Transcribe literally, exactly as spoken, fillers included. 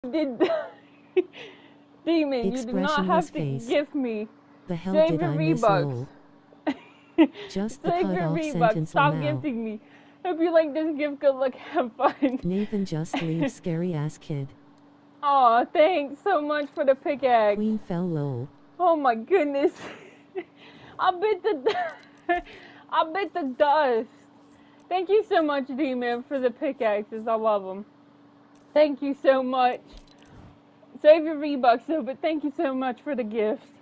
did Demon, you did not have to face. gift me. The hell Save did your I miss V-Bucks. Just the Save cut your off V-Bucks. sentence. Stop Now. gifting me. Hope you like this gift. Good luck. Have fun. Nathan just leave scary ass kid. Aw, thanks so much for the pickaxe. Queen fell low. Oh my goodness. I bit the I bit the dust. Thank you so much, D-Man, for the pickaxes. I love them. Thank you so much. Save your V-Bucks though, but thank you so much for the gift.